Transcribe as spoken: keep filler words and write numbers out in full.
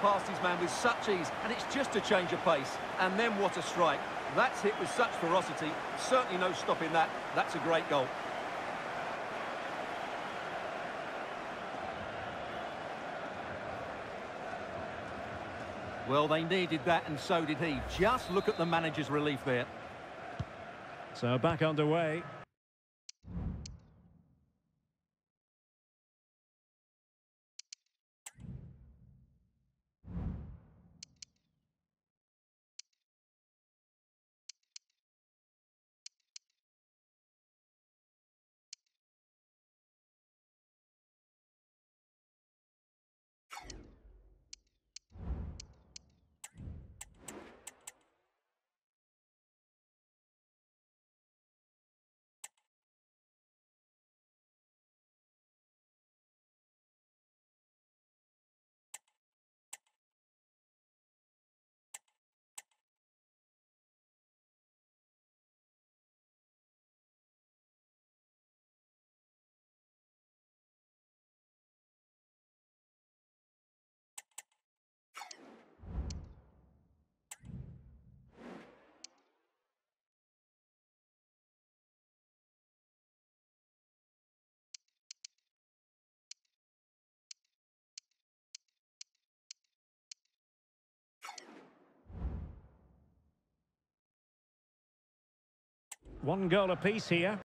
past his man with such ease, and it's just a change of pace. And then what a strike. That's hit with such ferocity. Certainly no stopping that. That's a great goal. Well, they needed that, and so did he. Just look at the manager's relief there. So back underway. One goal apiece here.